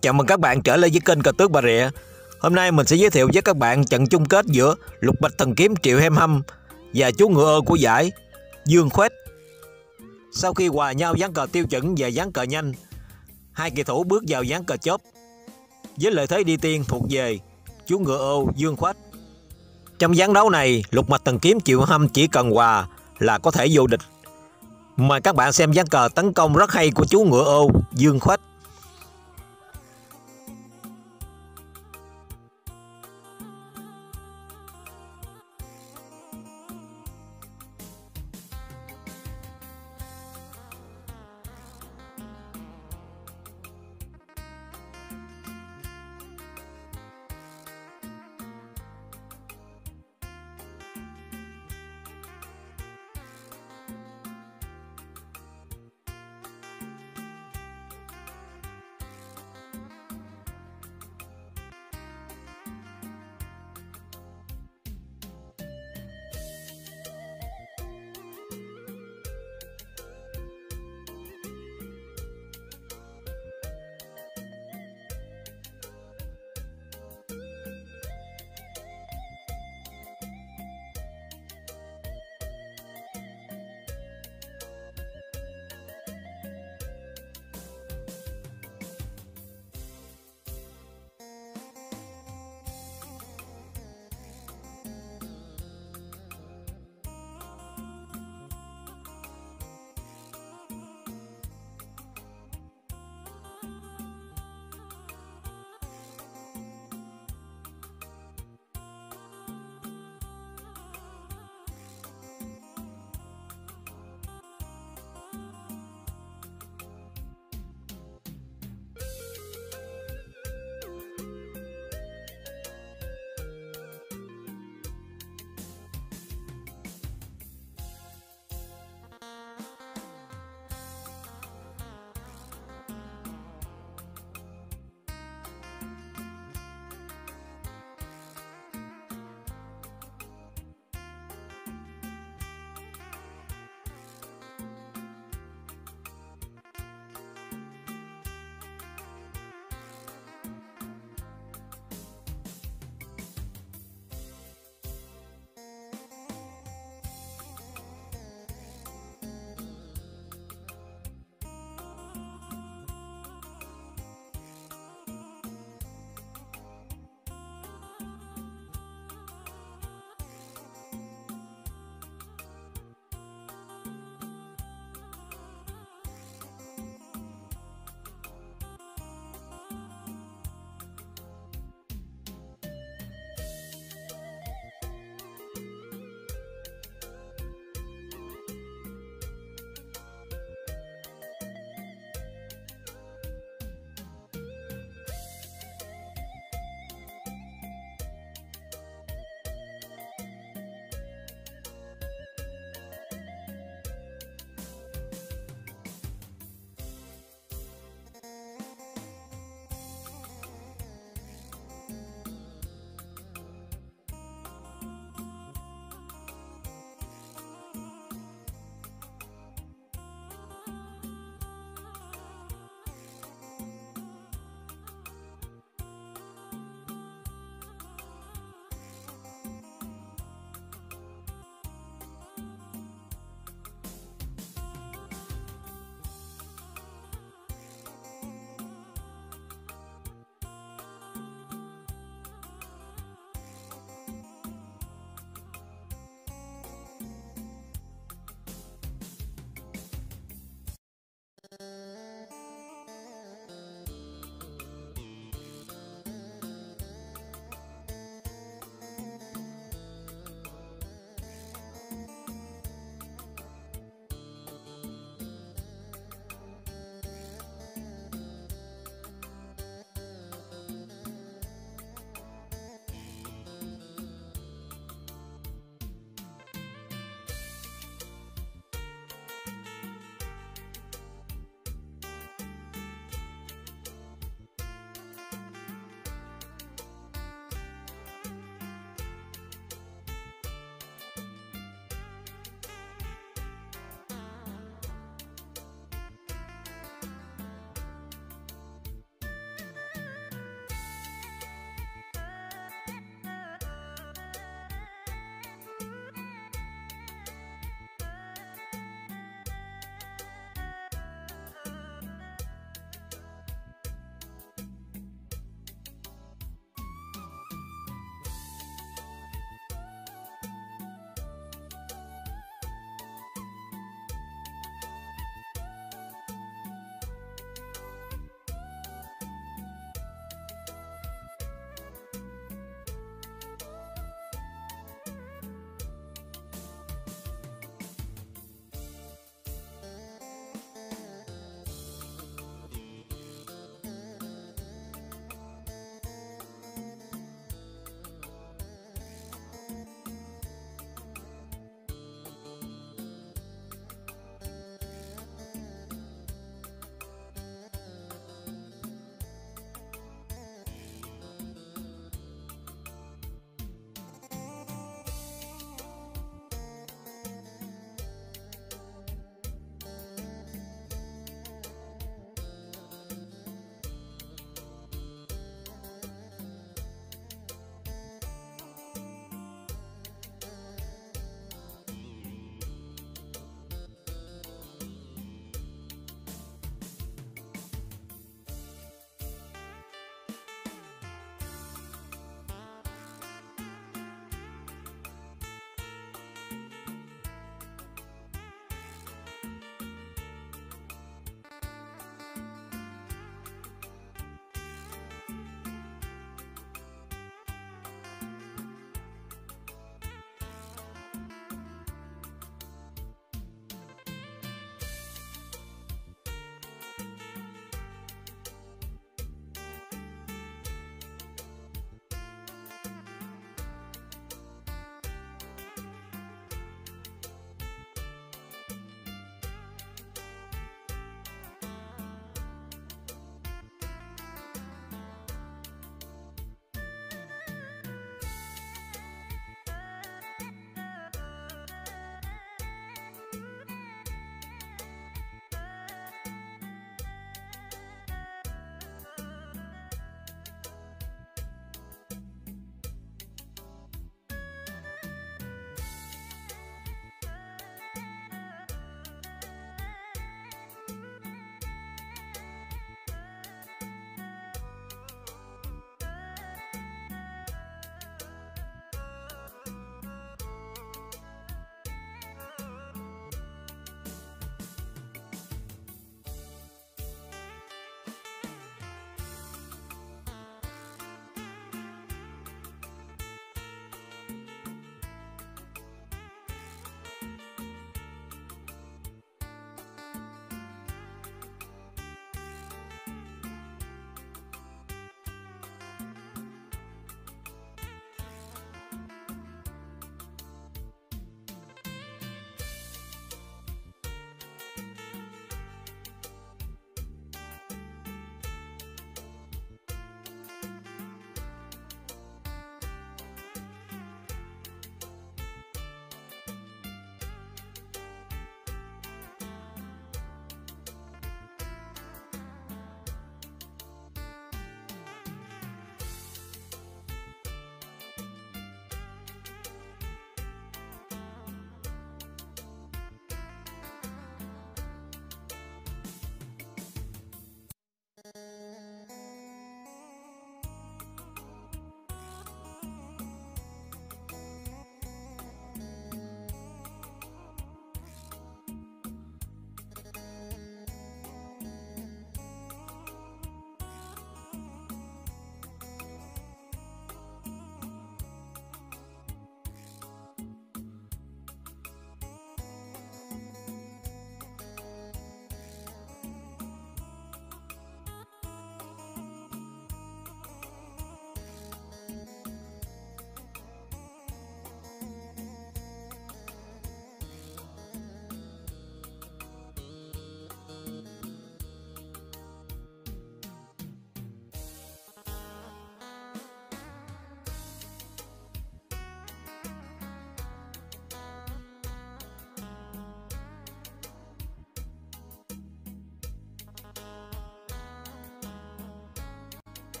Chào mừng các bạn trở lại với kênh Cờ Tước Bà Rịa. Hôm nay mình sẽ giới thiệu với các bạn trận chung kết giữa Lục Bạch Thần Kiếm Triệu Hem Hâm và chú ngựa ô của giải Dương Khuếch. Sau khi hòa nhau ván cờ tiêu chuẩn và ván cờ nhanh, hai kỳ thủ bước vào ván cờ chớp với lợi thế đi tiên thuộc về chú ngựa ô Dương Khuếch. Trong ván đấu này, Lục Bạch Thần Kiếm Triệu Hem Hâm chỉ cần hòa là có thể vô địch. Mời các bạn xem ván cờ tấn công rất hay của chú ngựa ô Dương Khuếch.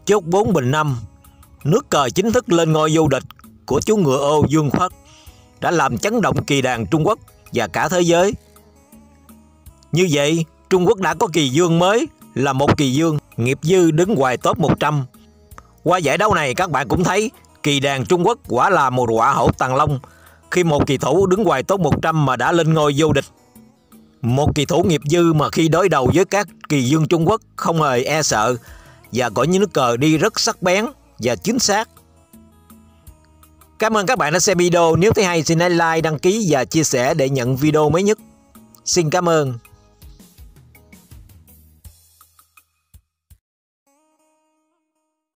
Chốt 4 bình năm, nước cờ chính thức lên ngôi vô địch của chú ngựa ô Dương Khuất đã làm chấn động kỳ đàn Trung Quốc và cả thế giới. Như vậy, Trung Quốc đã có kỳ dương mới là một kỳ dương nghiệp dư đứng ngoài top 100. Qua giải đấu này các bạn cũng thấy kỳ đàn Trung Quốc quả là một quả hổ tàng long khi một kỳ thủ đứng ngoài top 100 mà đã lên ngôi vô địch. Một kỳ thủ nghiệp dư mà khi đối đầu với các kỳ dương Trung Quốc không hề e sợ và có những nước cờ đi rất sắc bén và chính xác. Cảm ơn các bạn đã xem video. Nếu thấy hay xin hãy like, đăng ký và chia sẻ để nhận video mới nhất. Xin cảm ơn.